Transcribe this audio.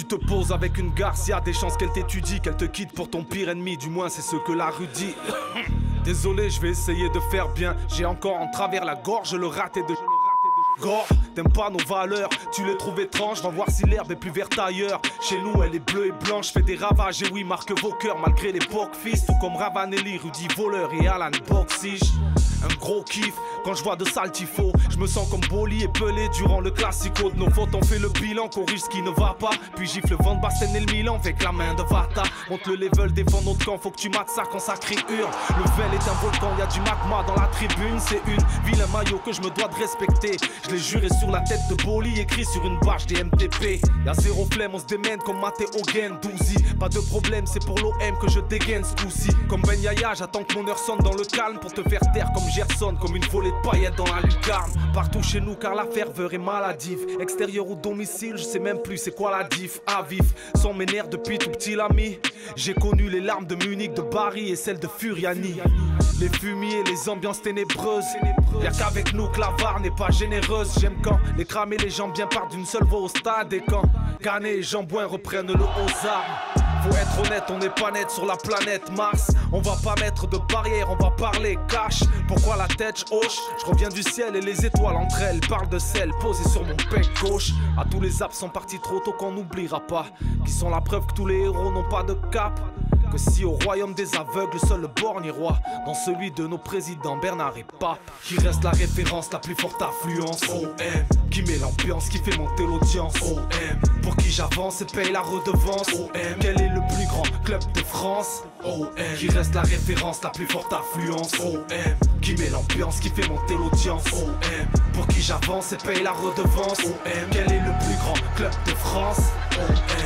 Tu te poses avec une garce, y'a des chances qu'elle t'étudie, qu'elle te quitte pour ton pire ennemi. Du moins c'est ce que la rue dit. Désolé, je vais essayer de faire bien. J'ai encore en travers la gorge le raté de gore. T'aimes pas nos valeurs, tu les trouves étranges. Va voir si l'herbe est plus verte ailleurs. Chez nous elle est bleue et blanche, fait des ravages. Et oui, marque vos cœurs malgré les fils. Tout comme Ravanelli, Rudy Voleur et Alan Boxige. Un gros kiff quand je vois de sales tifos. Je me sens comme Boli et Pelé durant le classico. De nos fautes on fait le bilan, corrige ce qui ne va pas. Puis gifle Van Basten et le Milan avec la main de Vata. Monte le level, défend notre camp, faut que tu mates ça quand ça crie hurle. Le Vel est un volcan, y'a du magma dans la tribune. C'est une vilain maillot que je me dois de respecter. Je l'ai juré sur la tête de Boli, écrit sur une bâche des MTP. Y'a zéro flemme, on se démène comme Matteo Gendouzi. Pas de problème, c'est pour l'OM que je dégaine ce coup-ci. Comme Ben Yaya, j'attends que mon heure sonne dans le calme pour te faire taire comme Gerson, comme une volée de paillettes dans la lucarne. Partout chez nous car la ferveur est maladive. Extérieur ou domicile, je sais même plus c'est quoi la diff. À vif, sont mes nerfs depuis tout petit l'ami. J'ai connu les larmes de Munich, de Barry et celles de Furiani. Les fumiers, les ambiances ténébreuses. Y'a qu'avec nous que la VAR n'est pas généreuse. J'aime quand les crames et les gens bien partent d'une seule voix au stade. Et quand Canet et Jambouin reprennent le haut armes. Faut être honnête, on n'est pas net sur la planète Mars. On va pas mettre de barrière, on va parler cash. Pourquoi la tête hoche? Je reviens du ciel et les étoiles entre elles parlent de sel posé sur mon pec gauche. À tous les absents partis trop tôt qu'on n'oubliera pas, qui sont la preuve que tous les héros n'ont pas de cap. Que si au royaume des aveugles, seul le borgne est roi, dans celui de nos présidents Bernard et Pape, qui reste la référence, la plus forte affluence. OM, qui met l'ambiance, qui fait monter l'audience. OM, pour qui j'avance et paye la redevance. OM, quel est le plus grand club de France? OM, qui reste la référence, la plus forte affluence. OM, qui met l'ambiance, qui fait monter l'audience. OM, pour qui j'avance et paye la redevance. OM, quel est le plus grand club de France? OM.